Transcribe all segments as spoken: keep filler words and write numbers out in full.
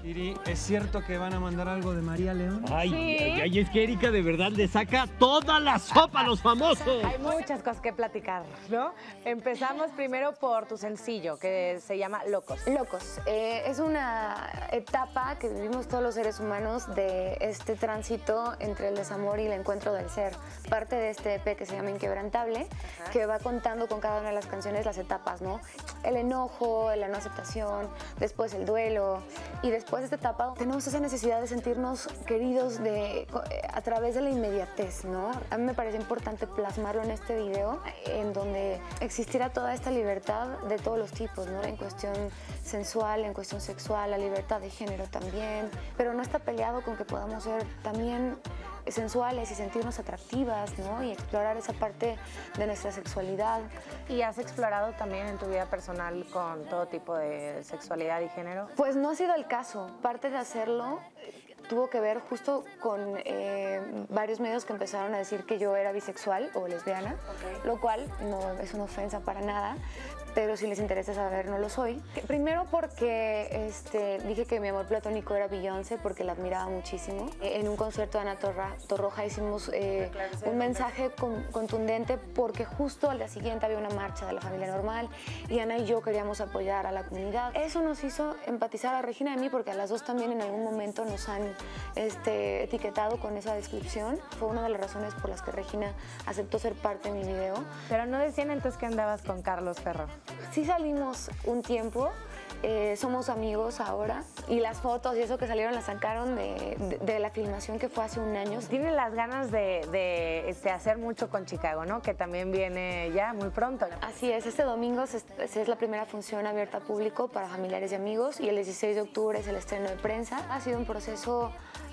Iri, ¿es cierto que van a mandar algo de María León? Ay, ¿Sí? ay, ay, es que Erika de verdad le saca toda la sopa a los famosos. Hay muchas cosas que platicar, ¿no? Empezamos primero por tu sencillo, que se llama Locos. Locos. Eh, es una etapa que vivimos todos los seres humanos de este tránsito entre el desamor y el encuentro del ser. Parte de este E P que se llama Inquebrantable, Ajá. que va contando con cada una de las canciones las etapas, ¿no? El enojo, la no aceptación, después el duelo y después de esta etapa tenemos esa necesidad de sentirnos queridos de, a través de la inmediatez, ¿no? A mí me parece importante plasmarlo en este video, en donde existiera toda esta libertad de todos los tipos, ¿no? En cuestión sensual, en cuestión sexual, la libertad de género también, pero no está peleado con que podamos ser también sensuales y sentirnos atractivas, ¿no? Y explorar esa parte de nuestra sexualidad. ¿Y has explorado también en tu vida personal con todo tipo de sexualidad y género? Pues no ha sido el caso. Parte de hacerlo tuvo que ver justo con eh, varios medios que empezaron a decir que yo era bisexual o lesbiana, okay. lo cual no es una ofensa para nada, pero si les interesa saber, no lo soy. Primero porque este, dije que mi amor platónico era Beyoncé, porque la admiraba muchísimo. En un concierto de Ana Torra, Torroja hicimos eh, un mensaje con, contundente, porque justo al día siguiente había una marcha de la familia normal y Ana y yo queríamos apoyar a la comunidad. Eso nos hizo empatizar a Regina y a mí, porque a las dos también en algún momento nos han este, etiquetado con esa descripción. Fue una de las razones por las que Regina aceptó ser parte de mi video. Pero no decían entonces que andabas con Carlos Ferro. Sí salimos un tiempo, eh, somos amigos ahora y las fotos y eso que salieron las sacaron de, de, de la filmación que fue hace un año. Tienen las ganas de, de este, hacer mucho con Chicago, ¿no? Que también viene ya muy pronto. Así es, este domingo se, se es la primera función abierta al público para familiares y amigos y el dieciséis de octubre es el estreno de prensa. Ha sido un proceso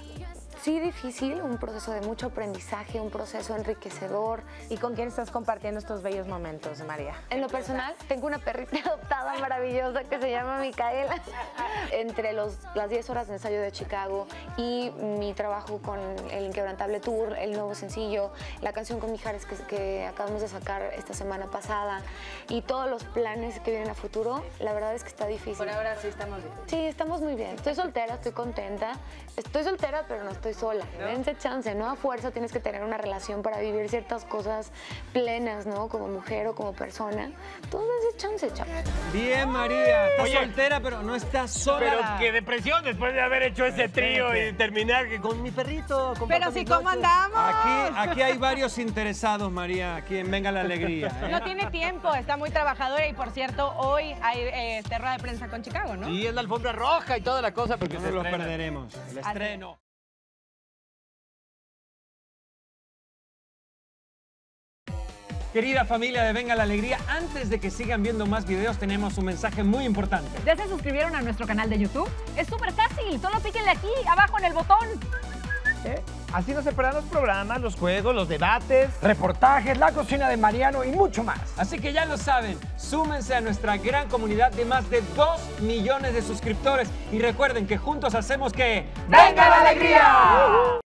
sí difícil, un proceso de mucho aprendizaje, un proceso enriquecedor. ¿Y con quién estás compartiendo estos bellos momentos, María? En lo personal, tengo una perrita adoptada maravillosa que se llama Micaela. Entre los, las diez horas de ensayo de Chicago y mi trabajo con el Inquebrantable Tour, el nuevo sencillo, la canción con Mijares que, que acabamos de sacar esta semana pasada y todos los planes que vienen a futuro, la verdad es que está difícil. Por ahora sí estamos bien. Sí, estamos muy bien. Estoy soltera, estoy contenta. Estoy soltera, pero no estoy sola. ¿No? Dense chance, no a fuerza tienes que tener una relación para vivir ciertas cosas plenas, ¿no? Como mujer o como persona. Todo dense chance, chavos. Bien, María. Estás Oye, soltera, pero no estás sola. Pero qué depresión después de haber hecho ese trío y terminar que con mi perrito. Con Pero si, ¿cómo andamos? Aquí, aquí hay varios interesados, María. Aquí en Venga la Alegría. ¿eh? No tiene tiempo, está muy trabajadora y, por cierto, hoy hay eh, este, rueda de prensa con Chicago, ¿no? Y es la alfombra roja y toda la cosa porque No se nos lo estrena. perderemos. El estreno. Querida familia de Venga la Alegría, antes de que sigan viendo más videos, tenemos un mensaje muy importante. ¿Ya se suscribieron a nuestro canal de YouTube? Es súper fácil, solo píquenle aquí, abajo en el botón. ¿Eh? Así no se perderán los programas, los juegos, los debates, reportajes, la cocina de Mariano y mucho más. Así que ya lo saben, súmense a nuestra gran comunidad de más de dos millones de suscriptores y recuerden que juntos hacemos que... ¡Venga la Alegría!